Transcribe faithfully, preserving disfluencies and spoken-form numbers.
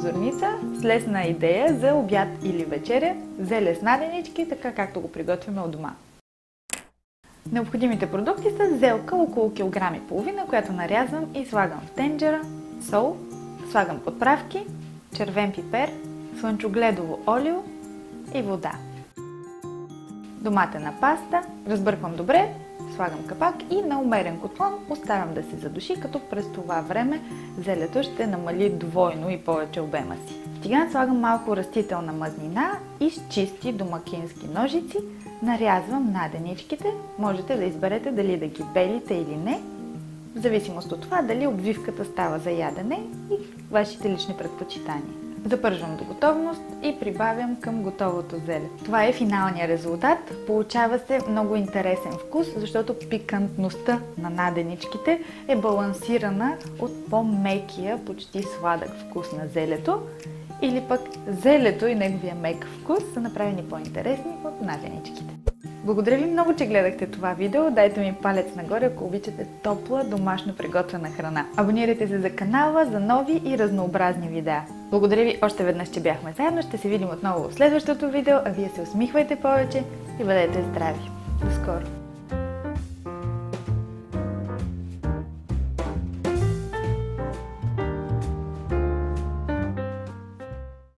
прозорница с лесна идея за обяд или вечеря, зеле с наденички, така както го приготвяме от дома. Необходимите продукти са зелка около килограм и половина, която нарязвам и слагам в тенджера, сол, слагам подправки, червен пипер, слънчогледово олио и вода. Доматена паста, разбърквам добре, слагам капак и на умерен котлон оставям да се задуши, като през това време зелето ще намали двойно и повече обема си. В тиган слагам малко растителна мазнина и с чисти домакински ножици нарязвам наденичките. Можете да изберете дали да ги белите или не, в зависимост от това дали обвивката става за ядене и вашите лични предпочитания. Запържвам до готовност и прибавям към готовото зеле. Това е финалният резултат. Получава се много интересен вкус, защото пикантността на наденичките е балансирана от по-мекия, почти сладък вкус на зелето, или пък зелето и неговия мек вкус са направени по-интересни от наденичките. Благодаря ви много, че гледахте това видео. Дайте ми палец нагоре, ако обичате топла, домашно приготвена храна. Абонирайте се за канала за нови и разнообразни видеа. Благодаря ви още веднъж, че бяхме заедно. Ще се видим отново в следващото видео, а вие се усмихвайте повече и бъдете здрави. До скоро!